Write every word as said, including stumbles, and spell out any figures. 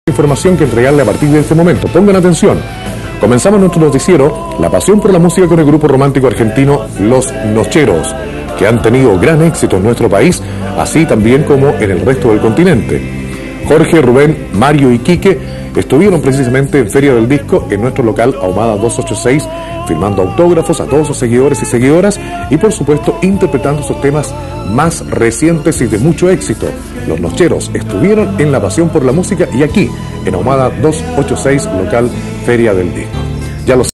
Información que entregarle a partir de este momento. Pongan atención. Comenzamos nuestro noticiero, la pasión por la música con el grupo romántico argentino Los Nocheros, que han tenido gran éxito en nuestro país, así también como en el resto del continente. Jorge, Rubén, Mario y Quique estuvieron precisamente en Feria del Disco en nuestro local Ahumada doscientos ochenta y seis, firmando autógrafos a todos sus seguidores y seguidoras y por supuesto interpretando sus temas más recientes y de mucho éxito. Los Nocheros estuvieron en la pasión por la música y aquí en Ahumada doscientos ochenta y seis, local Feria del Disco. Ya los